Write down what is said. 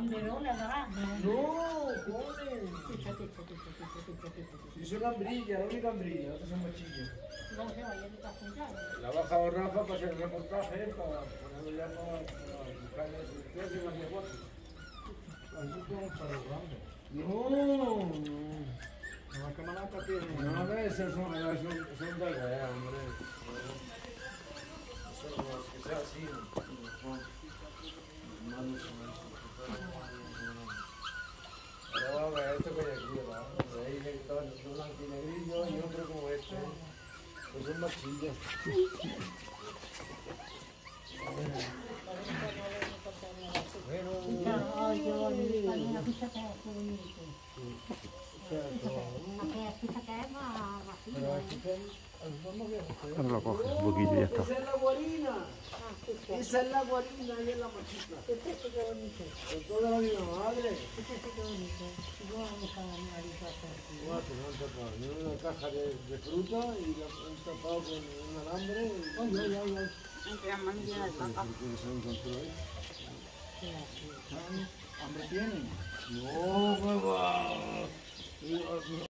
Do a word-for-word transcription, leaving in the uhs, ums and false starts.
banderón le dará. No, come. Y son hambrilla, la única hambrilla, otras son machillas. No se vaya a apuntar. La ha bajado Rafa para hacer el reportaje, para ponerlo ya para, para buscarle sus tres y las negocios. Así como para los grandes. No, no. La camarata tiene. No, no, esas son, son, son de allá, hombre. Son los que sea así, son malos son esos. Ahora va a ver esto que hay aquí, ¿verdad? Ahí está un blanquinegrillo y otro como este. Pues son machillas. Ay, qué bonito. Mira, fíjate qué bonito. Ahora lo coge un poquillo y ya está. Esa es la guarina. Esa es la guarina, ahí es la machita. Qué bonito. Con toda la misma madre. Qué bonito. Yo vamos a mi marido a hacer. Guapo, no han tapado. Ni una caja de, de fruta y la han tapado con un alambre. Y... Ay, ay, ay, ay. Entre las manillas de caca. ¿Qué se encontró ahí? ¿Hambre tienen? No, mamá.